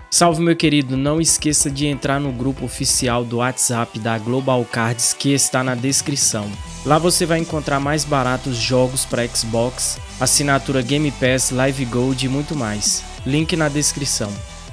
Salve, meu querido, não esqueça de entrar no grupo oficial do WhatsApp da Global Cards que está na descrição. Lá você vai encontrar mais baratos jogos para Xbox, assinatura Game Pass, Live Gold e muito mais. Link na descrição.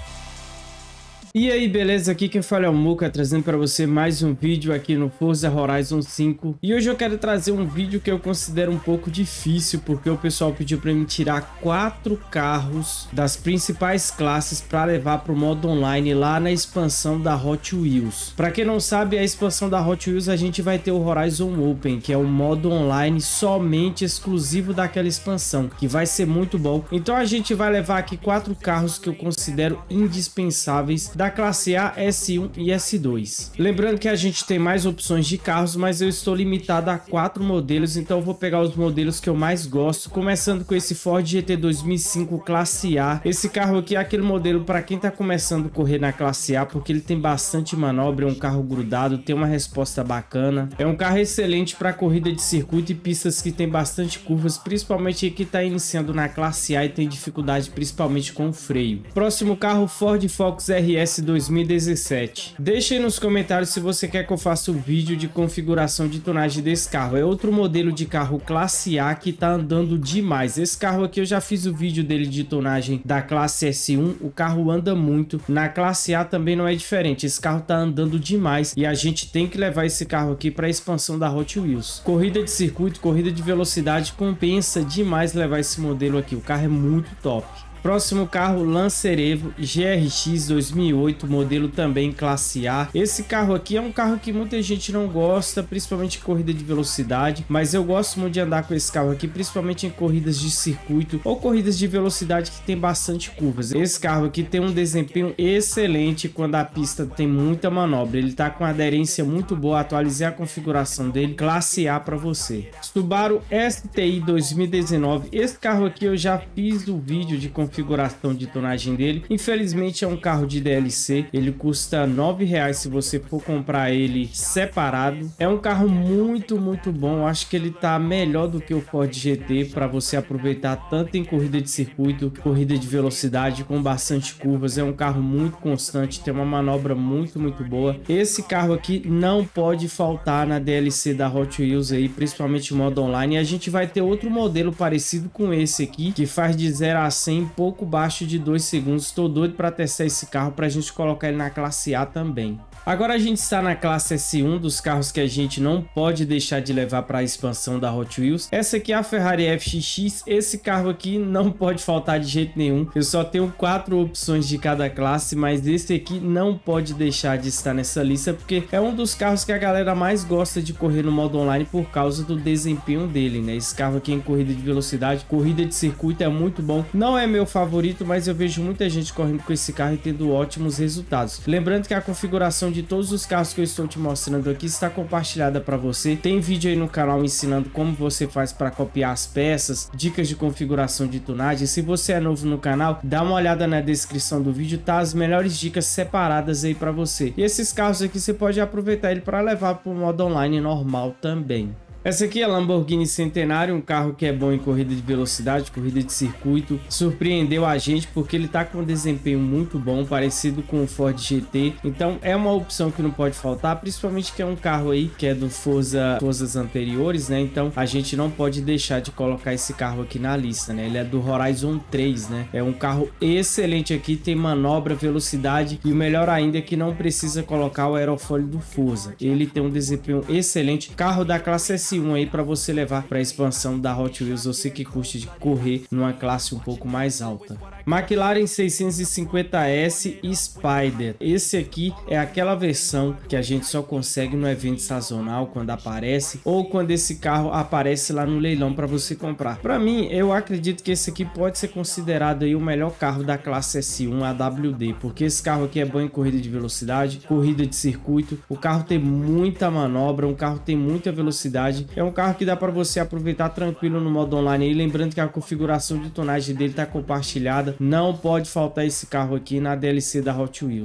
E aí, beleza? Aqui quem fala é o Muca, trazendo para você mais um vídeo aqui no Forza Horizon 5. E hoje eu quero trazer um vídeo que eu considero um pouco difícil, porque o pessoal pediu para mim tirar 4 carros das principais classes para levar para o modo online lá na expansão da Hot Wheels. Para quem não sabe, a expansão da Hot Wheels a gente vai ter o Horizon Open, que é um modo online somente exclusivo daquela expansão, que vai ser muito bom. Então a gente vai levar aqui 4 carros que eu considero indispensáveis da classe A, S1 e S2. Lembrando que a gente tem mais opções de carros, mas eu estou limitado a 4 modelos, então eu vou pegar os modelos que eu mais gosto, começando com esse Ford GT 2005 classe A. Esse carro aqui é aquele modelo para quem está começando a correr na classe A, porque ele tem bastante manobra, é um carro grudado, tem uma resposta bacana, é um carro excelente para corrida de circuito e pistas que tem bastante curvas, principalmente que está iniciando na classe A e tem dificuldade principalmente com o freio. Próximo carro, Ford Focus RS 2017. Deixa aí nos comentários se você quer que eu faça um vídeo de configuração de tonagem desse carro. É outro modelo de carro classe A que tá andando demais. Esse carro aqui eu já fiz o vídeo dele de tonagem da classe S1. O carro anda muito. Na classe A também não é diferente. Esse carro tá andando demais e a gente tem que levar esse carro aqui para a expansão da Hot Wheels. Corrida de circuito, corrida de velocidade, compensa demais levar esse modelo aqui. O carro é muito top. Próximo carro, Lancer Evo GRX 2008, modelo também classe A. Esse carro aqui é um carro que muita gente não gosta, principalmente em corrida de velocidade, mas eu gosto muito de andar com esse carro aqui, principalmente em corridas de circuito ou corridas de velocidade que tem bastante curvas. Esse carro aqui tem um desempenho excelente quando a pista tem muita manobra. Ele tá com aderência muito boa, atualizei a configuração dele, classe A para você. Subaru STI 2019, esse carro aqui eu já fiz o vídeo de configuração de tonagem dele. Infelizmente é um carro de DLC, ele custa R$9 se você for comprar ele separado. É um carro muito bom, acho que ele tá melhor do que o Ford GT para você aproveitar tanto em corrida de circuito, corrida de velocidade com bastante curvas. É um carro muito constante, tem uma manobra muito boa. Esse carro aqui não pode faltar na DLC da Hot Wheels aí, principalmente o modo online. E a gente vai ter outro modelo parecido com esse aqui, que faz de 0 a 100 pouco baixo de 2 segundos. Estou doido para testar esse carro para a gente colocar ele na classe A também. Agora a gente está na classe S1, dos carros que a gente não pode deixar de levar para a expansão da Hot Wheels. Essa aqui é a Ferrari FXX, esse carro aqui não pode faltar de jeito nenhum. Eu só tenho 4 opções de cada classe, mas esse aqui não pode deixar de estar nessa lista, porque é um dos carros que a galera mais gosta de correr no modo online por causa do desempenho dele, né? Esse carro aqui em corrida de velocidade, corrida de circuito é muito bom. Não é meu favorito, mas eu vejo muita gente correndo com esse carro e tendo ótimos resultados. Lembrando que a configuração de todos os carros que eu estou te mostrando aqui está compartilhada para você. Tem vídeo aí no canal ensinando como você faz para copiar as peças, dicas de configuração de tunagem. Se você é novo no canal, dá uma olhada na descrição do vídeo, tá? As melhores dicas separadas aí para você. E esses carros aqui você pode aproveitar ele para levar para o modo online normal também. Essa aqui é a Lamborghini Centenário, um carro que é bom em corrida de velocidade, corrida de circuito. Surpreendeu a gente porque ele tá com um desempenho muito bom, parecido com o Ford GT. Então é uma opção que não pode faltar, principalmente que é um carro aí que é do Forzas anteriores, né? Então a gente não pode deixar de colocar esse carro aqui na lista, né? Ele é do Horizon 3, né? É um carro excelente aqui, tem manobra, velocidade e o melhor ainda é que não precisa colocar o aerofólio do Forza. Ele tem um desempenho excelente. Carro da classe S1 aí para você levar para a expansão da Hot Wheels, você que curte de correr numa classe um pouco mais alta. McLaren 650S Spider. Esse aqui é aquela versão que a gente só consegue no evento sazonal quando aparece ou quando esse carro aparece lá no leilão para você comprar. Para mim, eu acredito que esse aqui pode ser considerado aí o melhor carro da classe S1 AWD, porque esse carro aqui é bom em corrida de velocidade, corrida de circuito. O carro tem muita manobra, um carro tem muita velocidade. É um carro que dá para você aproveitar tranquilo no modo online. E lembrando que a configuração de tonagem dele está compartilhada. Não pode faltar esse carro aqui na DLC da Hot Wheels.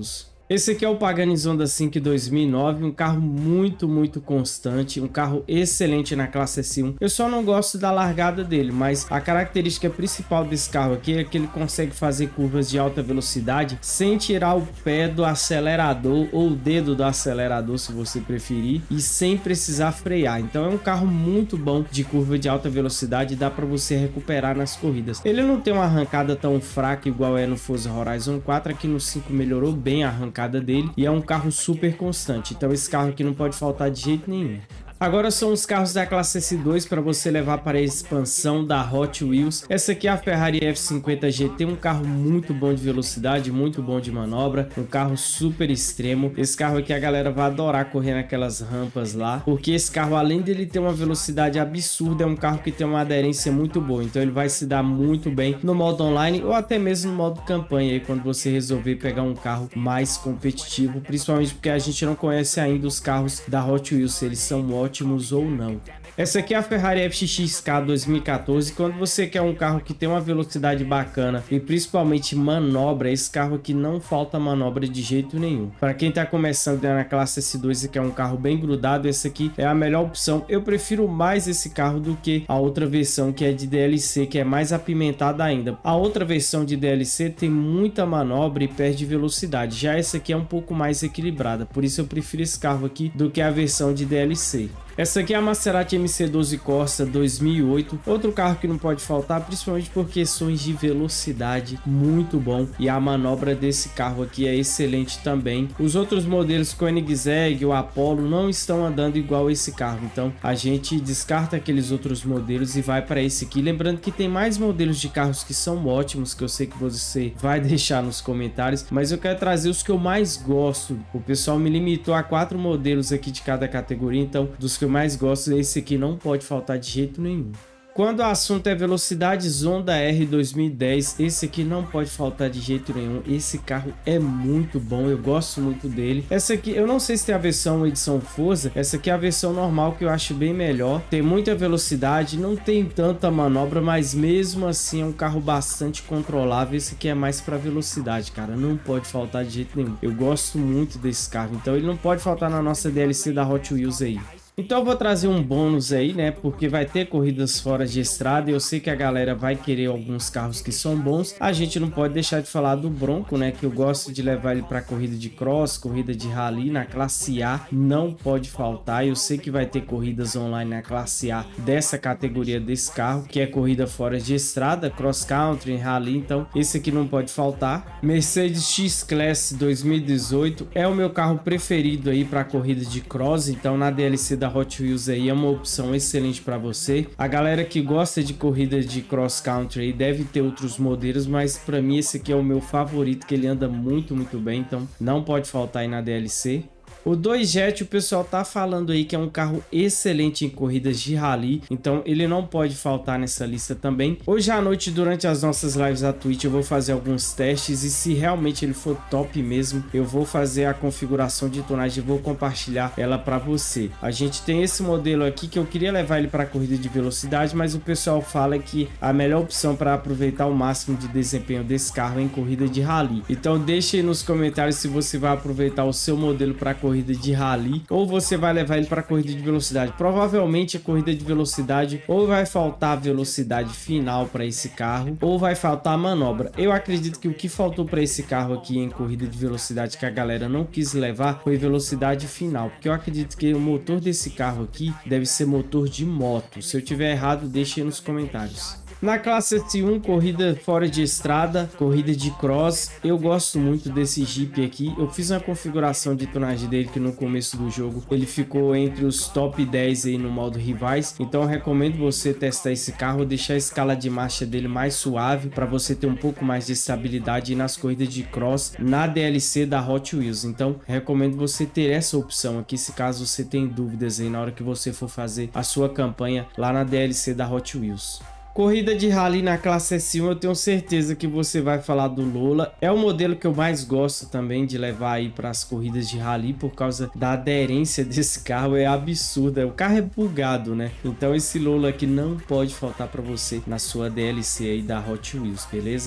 Esse aqui é o Pagani Zonda 5 2009, um carro muito constante, um carro excelente na classe S1. Eu só não gosto da largada dele, mas a característica principal desse carro aqui é que ele consegue fazer curvas de alta velocidade sem tirar o pé do acelerador ou o dedo do acelerador, se você preferir, e sem precisar frear. Então é um carro muito bom de curva de alta velocidade, dá para você recuperar nas corridas. Ele não tem uma arrancada tão fraca igual é no Forza Horizon 4, aqui no 5 melhorou bem a arrancada dele e é um carro super constante, então esse carro aqui não pode faltar de jeito nenhum. Agora são os carros da classe S2 para você levar para a expansão da Hot Wheels. Essa aqui é a Ferrari F50 GT, um carro muito bom de velocidade, muito bom de manobra, um carro super extremo. Esse carro aqui a galera vai adorar correr naquelas rampas lá, porque esse carro, além dele ter uma velocidade absurda, é um carro que tem uma aderência muito boa, então ele vai se dar muito bem no modo online ou até mesmo no modo campanha, aí quando você resolver pegar um carro mais competitivo, principalmente porque a gente não conhece ainda os carros da Hot Wheels, se eles são ótimos ou não. Essa aqui é a Ferrari FXK 2014. Quando você quer um carro que tem uma velocidade bacana e principalmente manobra, esse carro aqui não falta manobra de jeito nenhum. Para quem tá começando na classe S2 e quer um carro bem grudado, esse aqui é a melhor opção. Eu prefiro mais esse carro do que a outra versão que é de DLC, que é mais apimentada ainda. A outra versão de DLC tem muita manobra e perde velocidade. Já essa aqui é um pouco mais equilibrada, por isso eu prefiro esse carro aqui do que a versão de DLC. Essa aqui é a Maserati MC12 Corsa 2008, outro carro que não pode faltar, principalmente por questões de velocidade, muito bom, e a manobra desse carro aqui é excelente também. Os outros modelos Koenigsegg, o Apollo, não estão andando igual esse carro, então a gente descarta aqueles outros modelos e vai para esse aqui. Lembrando que tem mais modelos de carros que são ótimos, que eu sei que você vai deixar nos comentários, mas eu quero trazer os que eu mais gosto. O pessoal me limitou a 4 modelos aqui de cada categoria, então dos que eu mais gosto, esse aqui não pode faltar de jeito nenhum. Quando o assunto é velocidade, Zonda R 2010, esse aqui não pode faltar de jeito nenhum. Esse carro é muito bom, eu gosto muito dele. Essa aqui, eu não sei se tem a versão edição Forza, essa aqui é a versão normal, que eu acho bem melhor. Tem muita velocidade, não tem tanta manobra, mas mesmo assim é um carro bastante controlável. Esse aqui é mais para velocidade, cara, não pode faltar de jeito nenhum. Eu gosto muito desse carro, então ele não pode faltar na nossa DLC da Hot Wheels aí. Então eu vou trazer um bônus aí, né, porque vai ter corridas fora de estrada e eu sei que a galera vai querer alguns carros que são bons. A gente não pode deixar de falar do Bronco, né, que eu gosto de levar ele para corrida de cross, corrida de rally na classe A, não pode faltar. Eu sei que vai ter corridas online na classe A dessa categoria desse carro, que é corrida fora de estrada, cross country, rally, então esse aqui não pode faltar. Mercedes X-Class 2018 é o meu carro preferido aí para corrida de cross, então na DLC da Hot Wheels aí é uma opção excelente para você. A galera que gosta de corridas de cross country aí deve ter outros modelos, mas para mim esse aqui é o meu favorito, que ele anda muito bem, então não pode faltar aí na DLC. O 2Jet, o pessoal tá falando aí que é um carro excelente em corridas de rally, então ele não pode faltar nessa lista também. Hoje à noite, durante as nossas lives da Twitch, eu vou fazer alguns testes e se realmente ele for top mesmo, eu vou fazer a configuração de tonagem e vou compartilhar ela para você. A gente tem esse modelo aqui que eu queria levar ele para corrida de velocidade, mas o pessoal fala que a melhor opção para aproveitar o máximo de desempenho desse carro é em corrida de rally. Então deixe aí nos comentários se você vai aproveitar o seu modelo para corrida de rally ou você vai levar ele para corrida de velocidade. Provavelmente a corrida de velocidade ou vai faltar velocidade final para esse carro ou vai faltar manobra. Eu acredito que o que faltou para esse carro aqui em corrida de velocidade que a galera não quis levar foi velocidade final, porque eu acredito que o motor desse carro aqui deve ser motor de moto. Se eu tiver errado, deixe aí nos comentários. Na classe S1, corrida fora de estrada, corrida de cross, eu gosto muito desse Jeep aqui. Eu fiz uma configuração de tonagem dele que no começo do jogo ele ficou entre os top 10 aí no modo rivais, então eu recomendo você testar esse carro, deixar a escala de marcha dele mais suave para você ter um pouco mais de estabilidade nas corridas de cross na DLC da Hot Wheels. Então recomendo você ter essa opção aqui, se caso você tem dúvidas aí na hora que você for fazer a sua campanha lá na DLC da Hot Wheels. Corrida de rally na classe S1, eu tenho certeza que você vai falar do Lola. É o modelo que eu mais gosto também de levar aí para as corridas de rally, por causa da aderência desse carro, é absurda. O carro é bugado, né? Então esse Lola aqui não pode faltar para você na sua DLC aí da Hot Wheels, beleza?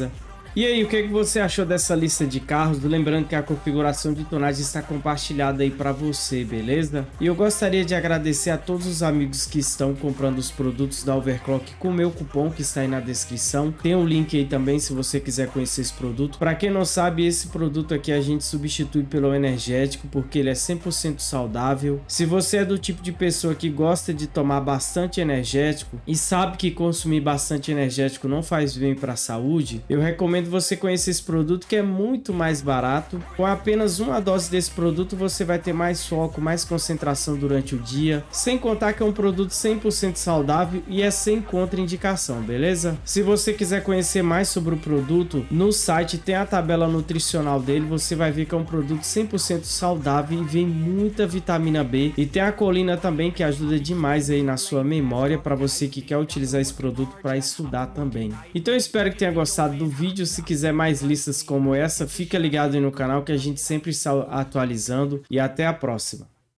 E aí, o que você achou dessa lista de carros? Lembrando que a configuração de tonagem está compartilhada aí para você, beleza? E eu gostaria de agradecer a todos os amigos que estão comprando os produtos da Overclock com o meu cupom que está aí na descrição. Tem um link aí também se você quiser conhecer esse produto. Para quem não sabe, esse produto aqui a gente substitui pelo energético porque ele é 100% saudável. Se você é do tipo de pessoa que gosta de tomar bastante energético e sabe que consumir bastante energético não faz bem para a saúde, eu recomendo você conhecer esse produto que é muito mais barato. Com apenas uma dose desse produto você vai ter mais foco, mais concentração durante o dia, sem contar que é um produto 100% saudável e é sem contraindicação, beleza? Se você quiser conhecer mais sobre o produto, no site tem a tabela nutricional dele, você vai ver que é um produto 100% saudável e vem muita vitamina B, e tem a colina também que ajuda demais aí na sua memória para você que quer utilizar esse produto para estudar também. Então eu espero que tenha gostado do vídeo. Se quiser mais listas como essa, fica ligado aí no canal que a gente sempre está atualizando, e até a próxima.